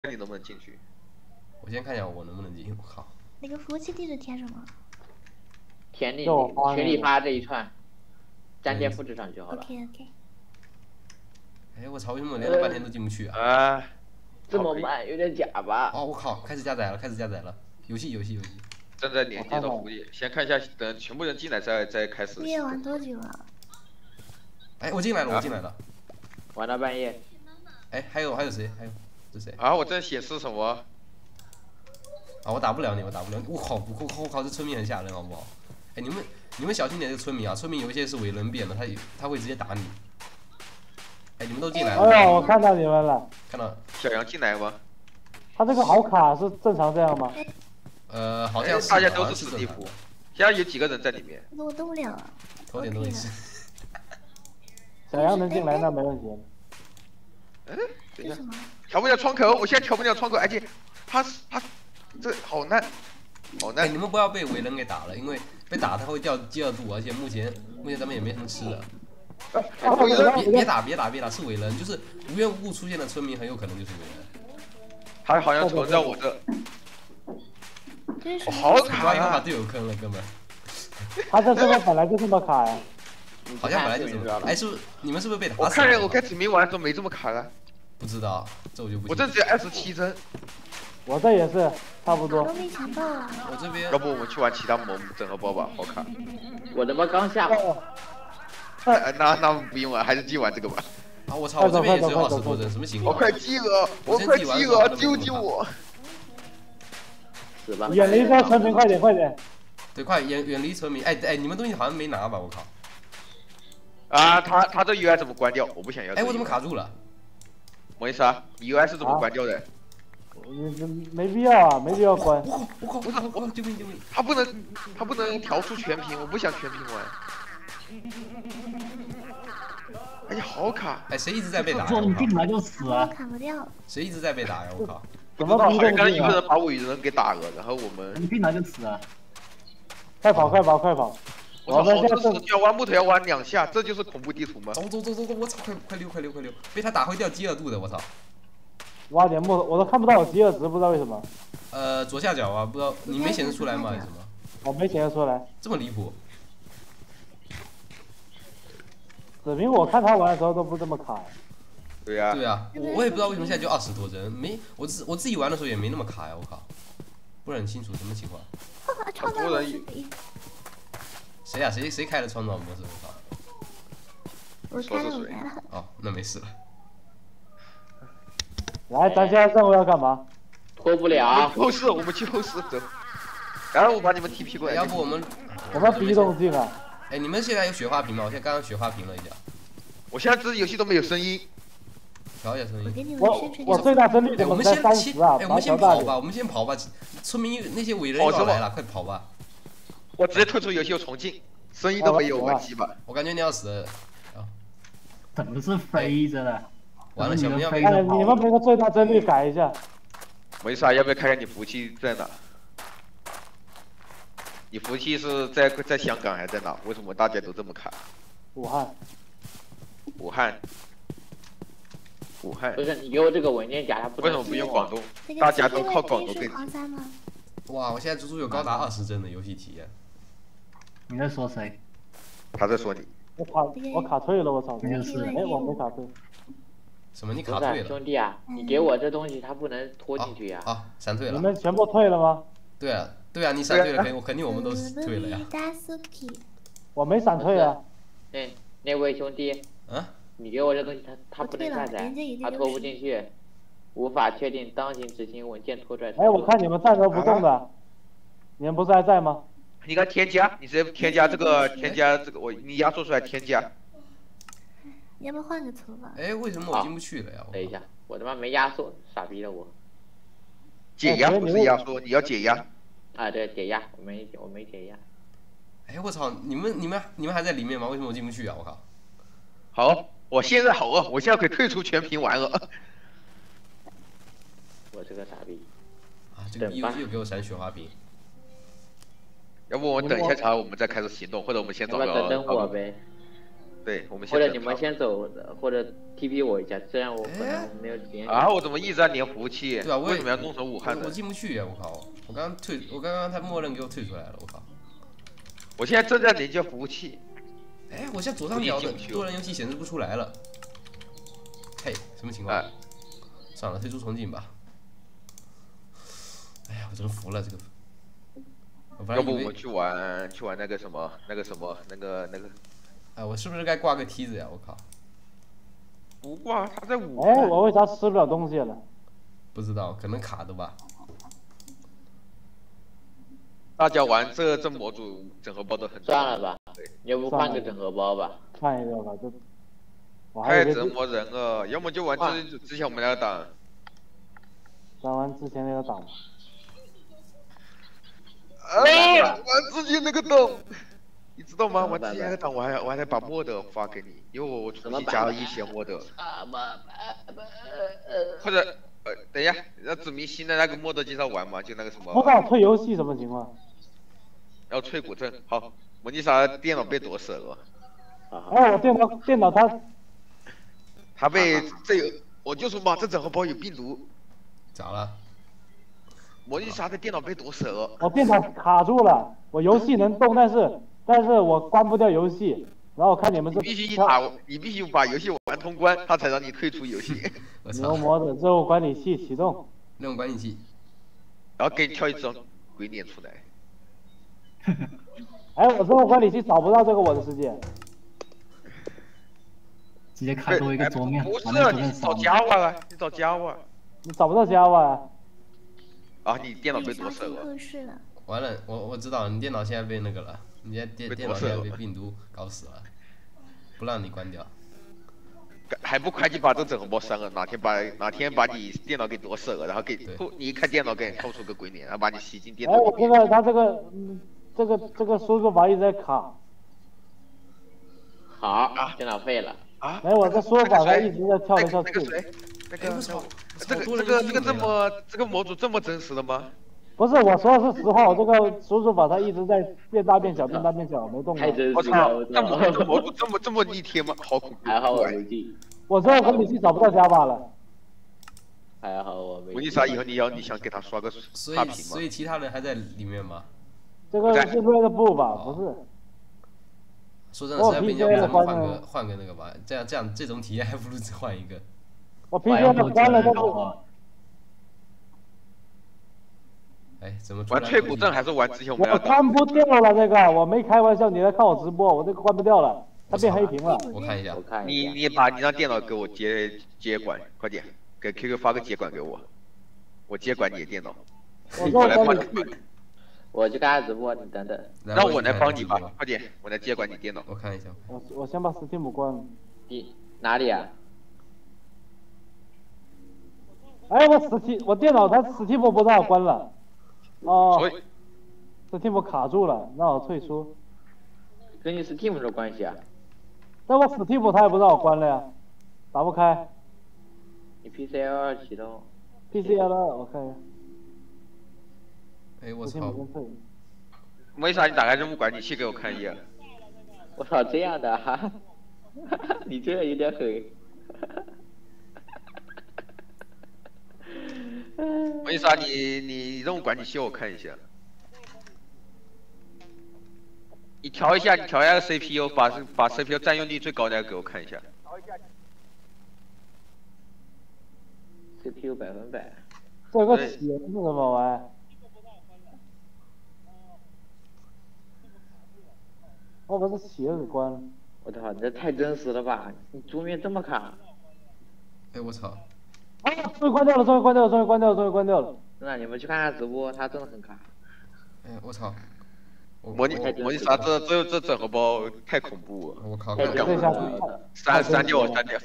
看你能不能进去。 我先看一下我能不能进。我靠， 那个服务器地址填什么填你就发群里发这一串，粘贴对复制上就好了。 ？OK OK。 哎，我操，为什么连了半天都进不去啊？ 啊， 这么慢，有点假吧？ 哦，我靠，开始加载了，开始加载了。游戏。 正在连接到服务页，先看一下，等全部人进来再开始。 你也玩多久了？ 哎，我进来了，我进来了。 玩到半夜。 哎，还有谁？还有这谁？ 啊，我在显示什么？ 啊，我打不了你，我打不了你。我靠，这村民很吓人，好不好？哎，你们小心点，这个村民啊，村民有一些是伪人变的，他会直接打你。哎，你们都进来了。 哎呀，我看到你们了。 看到。 小杨进来吗？ 他这个好卡，是正常这样吗？ 好像是。 大家都是史蒂夫。现在有几个人在里面？ 我动不了了。 头点都没事。 小杨能进来那没问题。 哎，等一下， 什么？ 调不了窗口，我现在调不了窗口，而且他这好难，好难。 哎，你们不要被伪人给打了，因为被打他会掉饥饿度，而且目前咱们也没什么吃的。别打，是伪人，就是无缘无故出现的村民，很有可能就是伪人。 他好像存在我这。 我好卡呀！把队友坑了，哥们。 他这边本来就这么卡呀。 好像本来就这么。哎，你们是不是被打死了？ 我看我开指名玩的时候没这么卡了。 不知道，这我就不。 我这只有27帧。 我这也是差不多。 都没抢到啊！ 我这边。 要不我们去玩其他萌整合包吧，好卡。 我他妈刚下。 那不用了，还是继续玩这个吧。 啊！我操，我这边也只有20多帧，什么情况？ 我快饥饿，救救我！ 死吧！ 远离这村民，快点！ 对，快远离村民！哎，你们东西好像没拿吧？我靠！ 啊，他这 UI 怎么关掉？我不想要。 哎，我怎么卡住了？ 没意思啊 ，UI 是怎么关掉的？ 没必要啊，没必要关。 我靠！救命！ 他不能调出全屏，我不想全屏玩。哎呀，好卡！ 哎，谁一直在被打？ 说你进来就死啊！ 砍不掉。 谁一直在被打呀？我靠！ 不知道，好像刚刚有个人把伪人给打了，然后我们。 你进来就死啊！ 快跑！ 我操，这是要弯木头要弯2下，这就是恐怖地图吗？ 走！我操，快溜！被他打会掉饥饿度的，我操！ 挖点木头，我都看不到我饥饿值，不知道为什么。 左下角啊，不知道你没显示出来吗？还是什么？ 我没显示出来。 这么离谱？ 子明，我看他玩的时候都不这么卡。 对呀。 我也不知道为什么现在就20多帧，我自己玩的时候也没那么卡呀，我靠！不是很清楚什么情况。 创造模式。 谁呀？谁开的创造模式？我靠！ 我开了。 哦，那没事了。 来，咱现在任务要干嘛？ 脱不了。 后室，我们去后室走。然后我把你们踢屁股。 要不我们逼动进啊！ 哎，你们现在有雪花屏吗？我现在刚刚雪花屏了一下。 我现在这游戏都没有声音。 调一下声音。 我最大声力怎么才30啊？ 哎，我们先跑吧，村民那些伪人要来了，快跑吧！ 我直接退出游戏又重进，声音都没有，玩鸡巴。 我感觉你要死了。 怎么是飞着的？ 完了，小明要被。 哎，你们那个最大帧率改一下。 没事啊，要不要看看你服务器在哪？你服务器是在香港还是在哪？为什么大家都这么卡？ 武汉。 不是，你给我这个文件夹，它不。 为什么不用广东？大家都靠广东更近。 哇，我现在足足有高达20帧的游戏体验。 你在说谁？ 他在说你。 我卡退了，我操！ 没事。 哎，我没卡退。 什么？你卡退了？ 兄弟啊，你给我这东西，它不能拖进去呀。 啊，闪退了。 你们全部退了吗？ 对啊，你闪退了，肯定我们都退了呀。 我没闪退啊。 那位兄弟。你给我这东西，它不能下载，它拖不进去，无法确定当行执行文件拖拽。 哎，我看你们站着不动的，你们不是还在吗？ 你看添加，你直接添加这个，你压缩出来添加。 你要不要换个图吧？ 哎，为什么我进不去了呀？ 等一下，我他妈没压缩，傻逼的我。 解压不是压缩，你要解压。 啊，对，解压，我没解压。 哎，我操，你们还在里面吗？为什么我进不去啊？我靠！ 好。我现在好饿，我现在可以退出全屏玩了。 我这个傻逼！ 啊，这个又给我闪雪花屏。 要不我们等一下查，我们再开始行动，或者我们先找个。 等我呗。 对，我们或者你们先走，或者 TP 我一下，虽然我可能没有连。 啊，我怎么一直在连服务器？ 对啊， 为什么要弄成武汉的？ 我进不去呀！我靠！我刚刚他默认给我退出来了，我靠！ 我现在正在连接服务器。 哎，我现在左上角的多人游戏显示不出来了。嘿，什么情况？算了，退出重进吧。哎呀，我真服了这个。 要不我们去玩那个什么。 哎，我是不是该挂个梯子呀？我靠！ 不挂，他在武汉。 哎，我为啥吃不了东西了？ 不知道，可能卡的吧。 大家玩这模组整合包都很。 算了吧，要不换个整合包吧。 换一个吧，这。 太折磨人了，要么就玩之前我们那个档。 玩之前那个档。 玩之前那个档。你知道吗？玩之前那个档，我还得把mod发给你，因为我重新加了一些mod。或者等一下，要指明新的那个mod介绍玩吗？就那个什么。 我靠，退游戏什么情况？ 要退古镇。好，莫妮莎电脑被夺舍了。 哎，我电脑他被我就说嘛，这整合包有病毒。 咋了？ 莫妮莎的电脑被夺舍了。 我电脑卡住了，我游戏能动，但是我关不掉游戏，然后看你们这。 你必须把游戏玩通关，他才让你退出游戏。 牛魔的任务管理器启动。 任务管理器。 然后给你跳一张鬼脸出来。 哎，我任务管理器找不到这个我的世界。 直接开多一个桌面。 不是，你找 Java 啊，你找 Java。 你找不到 Java 啊？ 啊，你电脑被夺舍了。 完了，我知道你电脑现在被那个了，你电脑现在被病毒搞死了，不让你关掉。 还不快去把这整合包删了？哪天把你电脑给夺舍了，然后你一看电脑给你掏出个鬼脸，然后把你吸进电脑。 哎，他这个输入法一直在卡。 好，电脑废了。 啊！ 哎，我这输入法它一直在跳来跳去。 这个模组这么真实的吗？ 不是，我说的是实话，我这个输入法它一直在变大变小，变大变小，没动过。 太真实了！这模组这么逆天吗？好恐怖！ 还好我没进。 我这个管理器找不到Java了。 还好我没。 为啥以后你想给他刷个差评吗？ 所以其他人还在里面吗？ 这个是 Red Bull 吧？不是。 说真的，实在被人家换个那个吧，这种体验还不如只换一个。 我 PC 关了，但是。 哎，怎么玩退古镇还是玩之前我们？ 我关不掉了这个，我没开玩笑，你来看我直播，我这个关不掉了，它变黑屏了。 我看一下， 你让电脑给我接管，快点，给 QQ 发个接管给我，我接管你的电脑。 我来帮你。 我去看直播，你等等。 让我来帮你吧，快点，我来接管你电脑。 我看一下。 我先把 Steam 关了。 哪里啊？ 哎，我电脑它 Steam 不让我关了。哦。Steam 卡住了，让我退出。 跟你 Steam 有关系啊？ 但我 Steam 它也不让我关了呀，打不开。 你 PCL2 启动。 PCL2 我看一下。 哎，我操！ 为啥你打开任务管理器给我看一眼？ 我操，这样的哈，你这个有点狠。 为啥你任务管理器我看一下？你调一下 CPU， 把 CPU 占用率最高的给我看一下。 CPU 100%。 这个起是什么玩意？我把这企鹅给关了。 我操，你这太真实了吧！你桌面这么卡。 哎，我操！ 啊！终于关掉了！终于关掉了！终于关掉了！终于关掉了！ 真的，你们去看他直播，他真的很卡。 哎，我操！ 模拟啥？这整合包太恐怖了！ 我靠！ 删掉！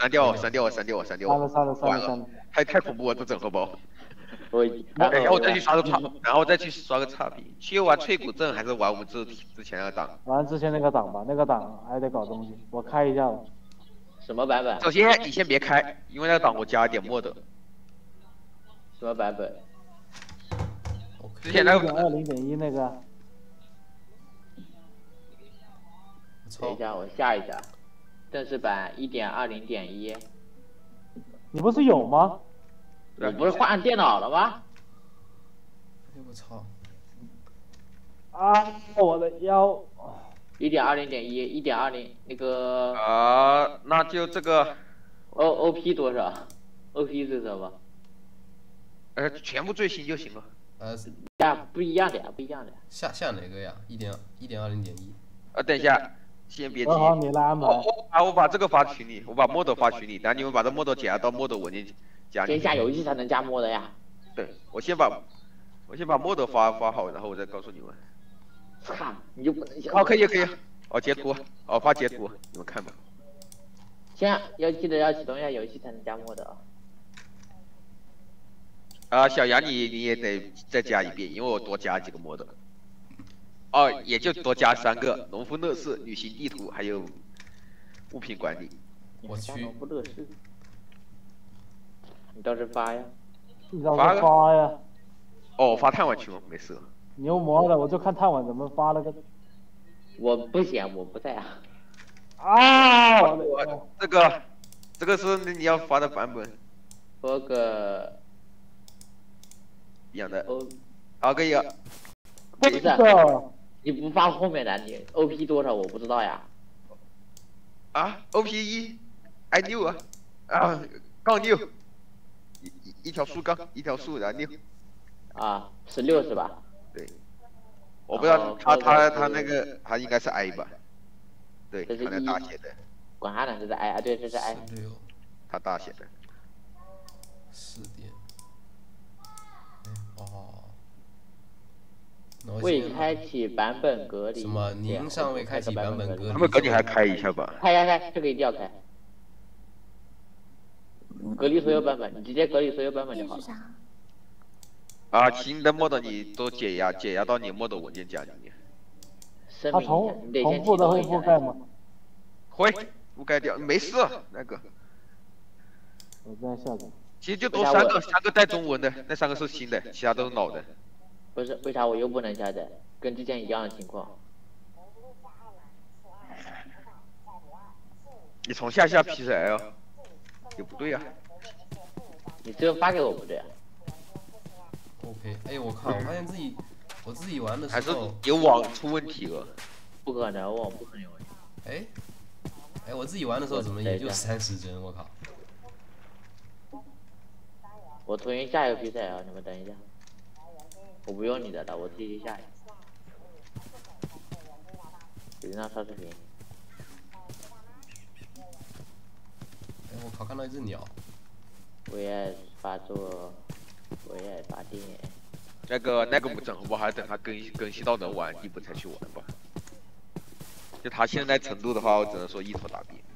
完了，太恐怖了！这整合包。然后再去刷个差评。去玩退古镇还是玩我们之前那个档？ 玩之前那个档吧，那个档还得搞东西，我开一下吧。 什么版本？ 首先你先别开，因为那个档我加了点mod。 什么版本？ 之前那个 1.2.0.1那个。 等一下，我下一下。 正式版1.20.1。 你不是有吗？ 我不是换电脑了吗？ 哎我操！ 啊，我的腰 ！1.20.1，1.20那个。 啊，那就这个。 OP 多少 ？OP 是什么？ 全部最新就行了。 不一样的呀，不一样的。 下哪个呀？1.20.1。 等一下，先别急。 你来嘛。 我把这个发群里，我把 mod 发群里，然后你们把这 mod 加到 mod 文件夹里。 先下游戏才能加 mod 呀。 对，我先把 mod 发好，然后我再告诉你们。 操，你就不能下？ 可以。截图，发截图，你们看吧。 先要记得要启动一下游戏才能加 mod 啊。小杨你也得再加一遍，因为我多加几个 mod。也就多加3个：农夫乐事、旅行地图，还有物品管理。 我去。 农夫乐事。你倒是发呀！ 发呀！ 发探网群吗？没事。 牛魔的，我就看探网怎么发了个。 我不行，我不在啊。 这个是你要发的版本。 发个一样的。可以。 不是，你不发后面的，你 OP 多少我不知道呀。 OP 1，I 6杠6，一条竖杠，一条竖，然后6。 16是吧？ 对。我不知道他那个他应该是 I 吧？对，他那大写的。 管他呢，这是 I 对，这是 I。 他大写的。 4点。 未开启版本隔离。 什么？您尚未开启版本隔离。 他们赶紧还开一下吧。 开，这个一定要开。隔离所有版本，你直接隔离所有版本就好了。 新的 mod 你都解压到你 mod 文件夹里面。 它重复的会覆盖吗？ 会覆盖掉，没事那个。 我再下载。 其实就多3个带中文的，那3个是新的，其他都是老的。 不是，为啥我又不能下载？跟之前一样的情况。 你从下 PCL 也不对呀。 你这个发给我不对啊。 OK， 我靠！我发现我自己玩的时候还是有网出问题了。 不可能，网不可能有问题。 我自己玩的时候怎么也就30帧？我靠！ 我重新下一个比赛啊，你们等一下。我不用你的了，我自己下一个。有人让刷视频。 我靠！看到一只鸟。 我也发作。我也发电。 那个不整，我还等他更新到能玩地步才去玩吧。就他现在程度的话，我只能说一头打扁。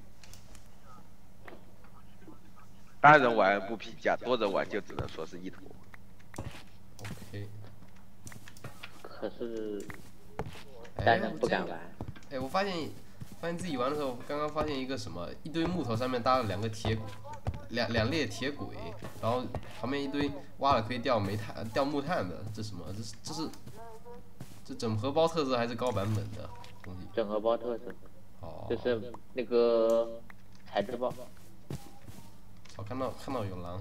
单人玩不评价，多人玩就只能说是一头。 OK。 可是单人不敢玩。 我发现自己玩的时候，刚刚发现一个什么，一堆木头上面搭了2个铁轨。两列铁轨，然后旁边一堆挖了可以钓木炭的，这什么？这整合包特色还是高版本的东西？ 整合包特色。就是那个材质包。 看到有狼。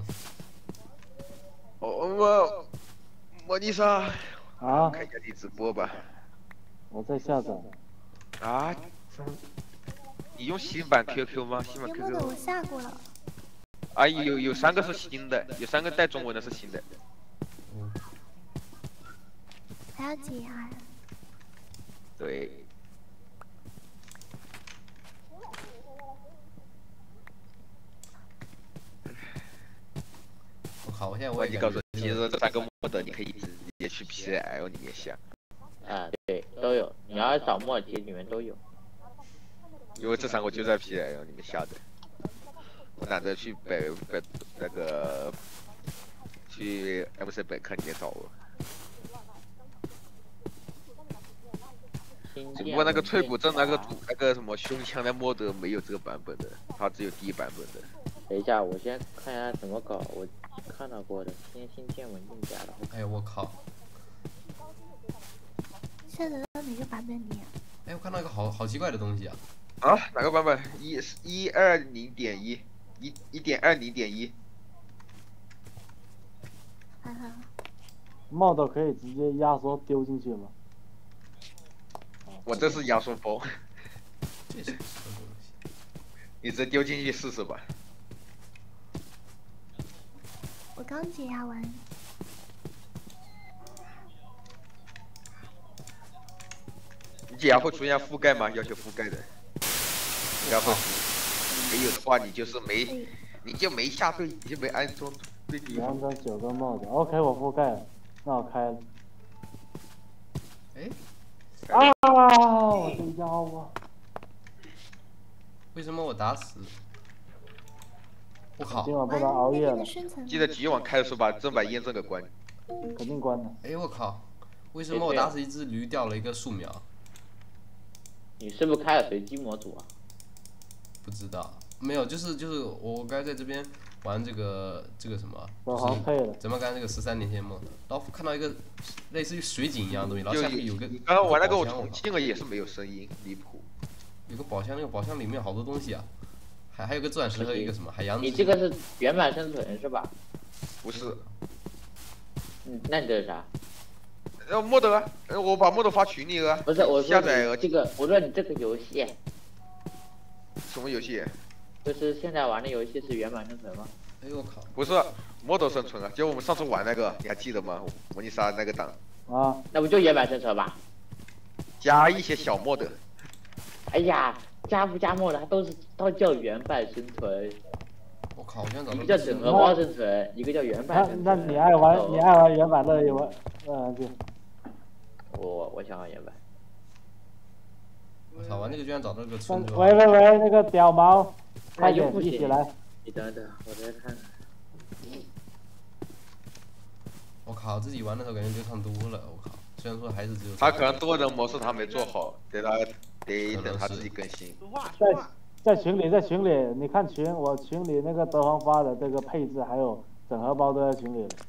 莫妮莎。 看一下你直播吧。 我在下载。 你用新版 QQ 吗？新版 QQ。 我下过了。 有3个是新的，有3个带中文的是新的。 还要解压呀？ 对。 我靠！我现在我告诉你，其实这3个mod你可以直接去 PCL 里面下。 对，都有。你要找mod题里面都有。 因为这3个就在 PCL 里面下的。我懒得去去 MC 本科里面找了。只不过那个脆骨症那个什么胸腔的mod没有这个版本的，它只有第1版本的。 等一下，我先看一下怎么搞，我看到过的，先新建文件夹了。 我靠！ 下载到哪个版本里？ 我看到一个好奇怪的东西啊！ 啊，哪个版本？1.20.1，1.20.1。 mod 可以直接压缩丢进去吗？ 我这是压缩包。 这是什么东西？ 你直接丢进去试试吧。 我刚解压完。 你解压会出现覆盖吗？要求覆盖的。应该会。没有的话，你就是没下对，你就没安装对地方。 安装9个 mod，OK， 我覆盖了，那我开了。 哎。 我的腰啊！ 为什么我打死？我靠！ 今晚不能熬夜了。 记得今晚开的时候把正版验证给关。 肯定关了。 哎，我靠！为什么我打死一只驴掉了一个树苗？ 你是不是开了随机模组啊？ 不知道，没有，就是我刚才在这边玩这个什么，怎么干这个13年前梦，然后看到一个类似于水井一样的东西，然后下面有个。 你刚刚玩那个我重庆了也是没有声音，离谱。 有个宝箱，那个宝箱里面有好多东西啊，还有个钻石和一个什么海洋。 你这个是原版生存是吧？ 不是。 那你这是啥？ 莫德，我把莫德发群里了。 不是，我说下载这个，我说你这个游戏。 什么游戏？ 就是现在玩的游戏是原版生存吗？ 哎呦我靠！ 不是，莫德生存啊，就我们上次玩那个，你还记得吗？模拟杀那个档。 啊。 那不就原版生存吧？ 加一些小莫德。 哎呀，加不加莫德都叫原版生存。 我靠！我现在一个叫整合包生存，一个叫原版生存。 那你爱玩原版的有玩？对。 我想玩原版。 我操！玩那个居然找到个村庄。 喂，那个屌毛，快点一起来！ 你等等，我再看看。 我靠！自己玩的时候感觉流畅多了，我靠！虽然说还是只有。 他可能多人模式他没做好，得等他自己更新。 在群里，你看群，我群里那个德皇发的这个配置还有整合包都在群里了。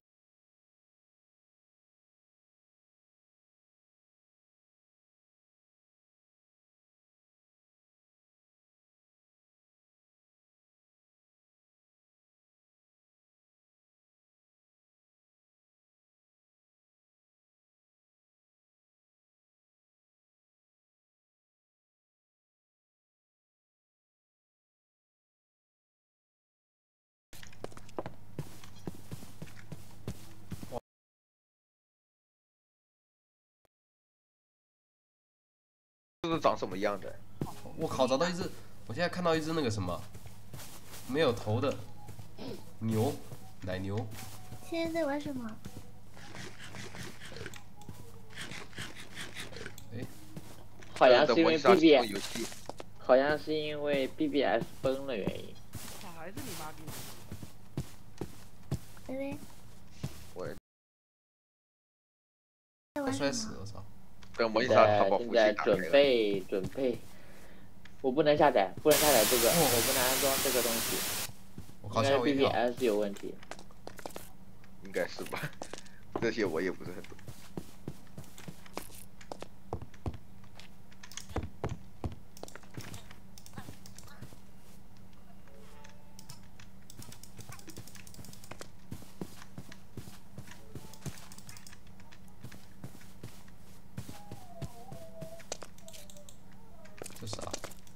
这是长什么样的？ 我靠！找到一只，我现在看到一只那个什么，没有头的牛，奶牛。 现在在玩什么？ 哎， 好像是因为 BBS， 好像是因为 BBS 崩了原因。 还是你妈逼！ 喂。 快摔死！我操！ 等模拟杀淘宝服务器打开。 准备，我不能下载这个，我不能安装这个东西。 应该 BBS 有问题。 应该是吧？这些我也不是很懂。 这啥？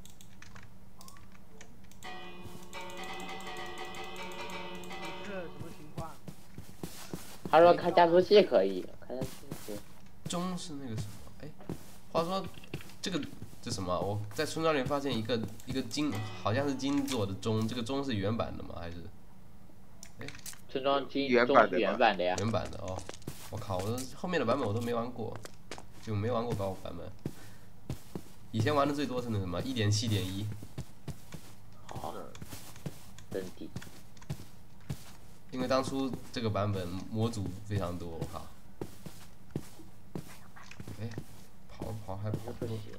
他说开加速器可以，开加速器。 钟是那个什么？哎，话说这什么？我在村庄里发现一个金，好像是金做的钟，这个钟是原版的吗？还是？哎， 村庄金原版的呀。 原版的哦，我靠，我后面的版本我都没玩过，就没玩过高版本。以前玩的最多是那什么1.7.1。 好，真低。 因为当初这个版本模组非常多，我靠。哎，跑还跑不行。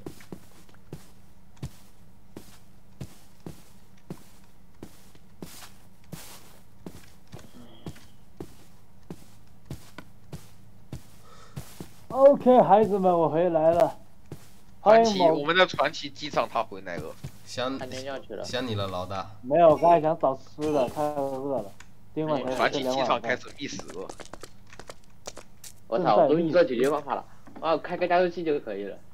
OK， 孩子们，我回来了。 我们的传奇机场他回来了。 想你了，老大。 没有，刚才想找吃的，太饿了。今晚传奇机场开始觅食了。 我操，我终于知道解决方法了。啊，开个加速器就可以了。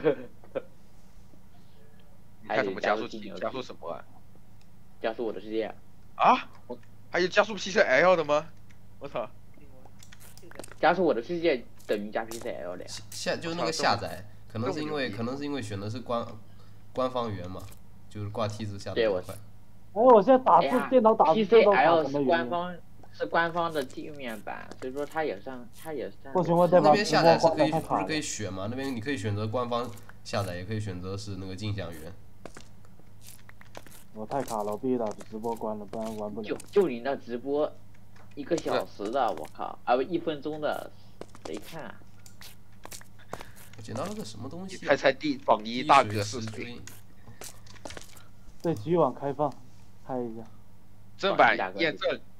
你开什么加速器？加速什么啊？ 加速我的世界。 啊？还有加速 PCL 的吗？我操！ 加速我的世界等于加 PCL 的呀。 就是那个下载，可能是因为选的是官方源嘛，就是挂梯子下载快。 哎，我现在打字电脑打字都卡什么原因？是官方的界面版，所以说它也算。 不行，我得把那边下载不是可以选吗？那边你可以选择官方下载，也可以选择是那个镜像源。 我太卡了，我必须把直播关了，不然玩不了。 就你那直播，1个小时的，我靠，啊不1分钟的，谁看啊？ 我捡到了个什么东西？ 猜猜榜一大哥是谁？ 对，局网开放，开一下。 正版验证